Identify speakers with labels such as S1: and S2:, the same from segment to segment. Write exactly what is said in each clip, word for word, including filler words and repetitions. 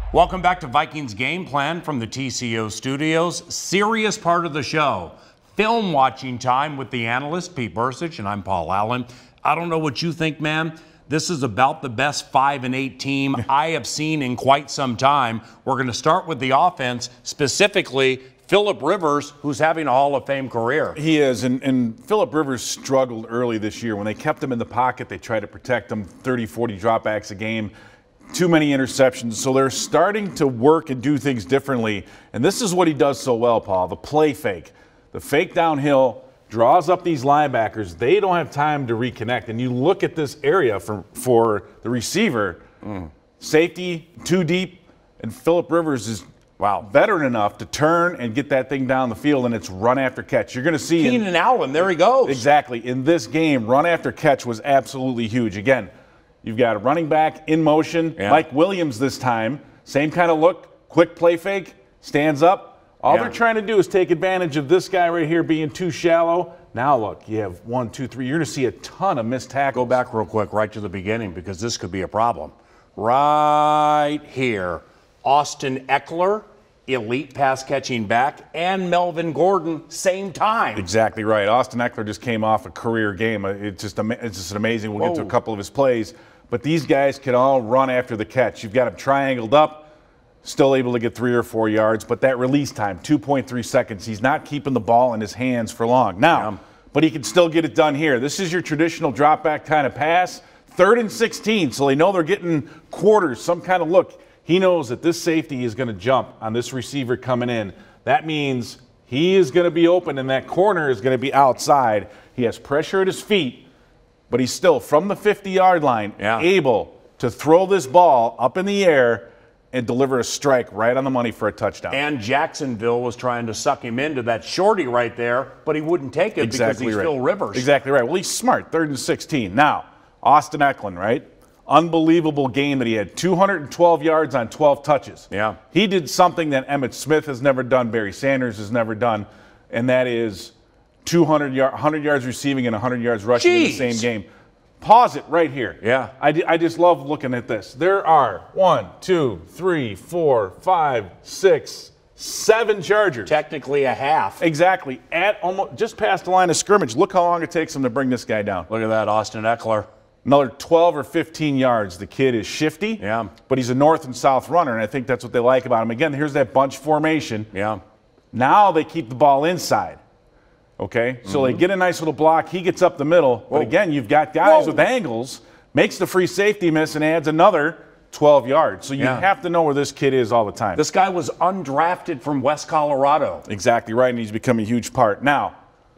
S1: Welcome back to Vikings Game Plan from the T C O studios. Serious part of the show. Film watching time with the analyst, Pete Bercich, and I'm Paul Allen. I don't know what you think, man. This is about the best five and eight team I have seen in quite some time. We're going to start with the offense, specifically Phillip Rivers, who's having a Hall of Fame career.
S2: He is, and, and Phillip Rivers struggled early this year. When they kept him in the pocket, they tried to protect him, thirty, forty dropbacks a game. Too many interceptions, so they're starting to work and do things differently. And this is what he does so well, Paul, the play fake. The fake downhill draws up these linebackers. They don't have time to reconnect. And you look at this area for, for the receiver, mm. safety, too deep, and Phillip Rivers is wow, veteran enough to turn and get that thing down the field, and it's run after catch. You're going to see
S1: Keenan Allen, there he goes.
S2: Exactly. In this game, run after catch was absolutely huge. Again, you've got a running back in motion, yeah. Mike Williams this time. Same kind of look, quick play fake, stands up. All yeah. they're trying to do is take advantage of this guy right here being too shallow. Now look, you have one, two, three. You're going to see a ton of missed tackles.
S1: Go back real quick right to the beginning because this could be a problem. Right here, Austin Eckler, elite pass catching back, and Melvin Gordon, same time.
S2: Exactly right. Austin Eckler just came off a career game. It's just, it's just amazing. We'll Whoa. get to a couple of his plays. But these guys can all run after the catch. You've got them triangled up, still able to get three or four yards. But that release time, two point three seconds, he's not keeping the ball in his hands for long. Now, yeah. but he can still get it done here. This is your traditional drop back kind of pass. Third and sixteen, so they know they're getting quarters, some kind of look. He knows that this safety is going to jump on this receiver coming in. That means he is going to be open and that corner is going to be outside. He has pressure at his feet, but he's still from the fifty-yard line yeah. able to throw this ball up in the air and deliver a strike right on the money for a touchdown.
S1: And Jacksonville was trying to suck him into that shorty right there, but he wouldn't take it
S2: exactly
S1: because he's
S2: right.
S1: Phil Rivers.
S2: Exactly right. Well, he's smart. Third and sixteen. Now, Austin Eckler, right? Unbelievable game that he had two hundred twelve yards on twelve touches.
S1: Yeah.
S2: He did something that Emmitt Smith has never done, Barry Sanders has never done, and that is two hundred, yard, one hundred yards receiving and one hundred yards rushing Jeez. in the same game. Pause it right here.
S1: Yeah.
S2: I, I just love looking at this. There are one, two, three, four, five, six, seven Chargers.
S1: Technically a half.
S2: Exactly. At almost just past the line of scrimmage. Look how long it takes them to bring this guy down.
S1: Look at that, Austin Eckler.
S2: Another twelve or fifteen yards. The kid is shifty,
S1: yeah.
S2: but he's a north and south runner, and I think that's what they like about him. Again, here's that bunch formation.
S1: Yeah.
S2: Now they keep the ball inside. Okay, so mm-hmm. they get a nice little block. He gets up the middle. Whoa. But again, you've got guys Whoa. with angles, makes the free safety miss and adds another twelve yards. So you yeah. have to know where this kid is all the time.
S1: This guy was undrafted from West Colorado.
S2: Exactly right, and he's become a huge part. Now,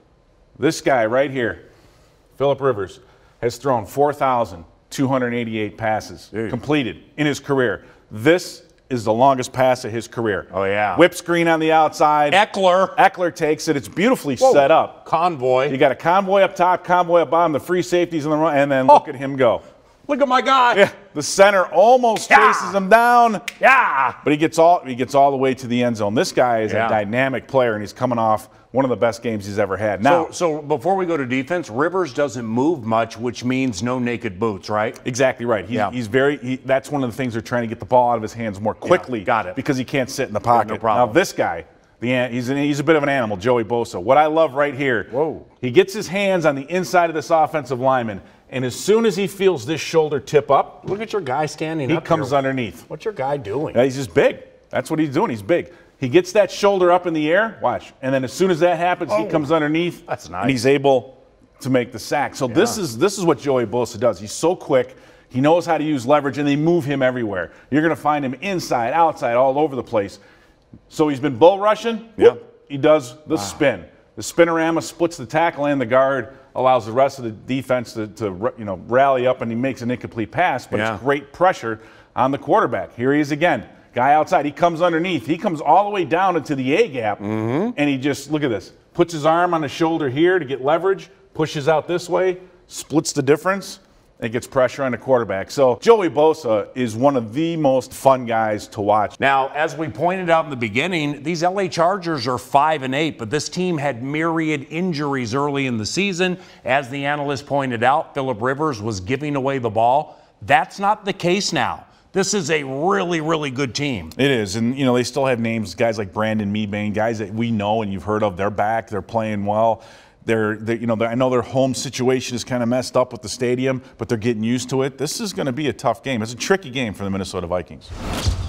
S2: this guy right here, Phillip Rivers, has thrown four thousand two hundred eighty-eight passes Dude. completed in his career. This is the longest pass of his career.
S1: Oh, yeah.
S2: Whip screen on the outside.
S1: Eckler.
S2: Eckler takes it. It's beautifully
S1: Whoa.
S2: set up.
S1: Convoy.
S2: You got a convoy up top, convoy up bottom, the free safeties in the run, and then oh. look at him go.
S1: Look at my guy.
S2: Yeah, the center almost
S1: yeah.
S2: chases him down.
S1: Yeah.
S2: But he gets all he gets all the way to the end zone. This guy is
S1: yeah.
S2: a dynamic player, and he's coming off one of the best games he's ever had. Now,
S1: so, so before we go to defense, Rivers doesn't move much, which means no naked boots, right?
S2: Exactly right. He's,
S1: yeah.
S2: he's very. He, that's one of the things they're trying to get the ball out of his hands more quickly.
S1: Yeah, got it.
S2: Because he can't sit in the pocket.
S1: No problem.
S2: Now this guy, the he's an, he's a bit of an animal, Joey Bosa. What I love right here.
S1: Whoa.
S2: He gets his hands on the inside of this offensive lineman, and as soon as he feels this shoulder tip up,
S1: look at your guy standing
S2: he
S1: up. He
S2: comes
S1: here.
S2: underneath.
S1: What's your guy doing?
S2: Yeah, he's just big. That's what he's doing. He's big. He gets that shoulder up in the air, watch, and then as soon as that happens, oh, he comes underneath.
S1: That's nice.
S2: And he's able to make the sack. So yeah. this is this is what Joey Bosa does. He's so quick. He knows how to use leverage, and they move him everywhere. You're going to find him inside, outside, all over the place. So he's been bull rushing.
S1: Yeah.
S2: He does the
S1: wow.
S2: spin. The spinorama splits the tackle and the guard, allows the rest of the defense to, to you know, rally up, and he makes an incomplete pass, but
S1: yeah.
S2: it's great pressure on the quarterback. Here he is again. Guy outside, he comes underneath. He comes all the way down into the A gap,
S1: mm-hmm.
S2: and he just, look at this, puts his arm on the shoulder here to get leverage, pushes out this way, splits the difference, and gets pressure on the quarterback. So Joey Bosa is one of the most fun guys to watch.
S1: Now, as we pointed out in the beginning, these L A Chargers are five and eight, but this team had myriad injuries early in the season. As the analyst pointed out, Phillip Rivers was giving away the ball. That's not the case now. This is a really, really good team.
S2: It is, and you know they still have names, guys like Brandon Meebane, guys that we know and you've heard of. They're back, they're playing well. They're, they're you know, they're, I know their home situation is kind of messed up with the stadium, but they're getting used to it. This is going to be a tough game. It's a tricky game for the Minnesota Vikings.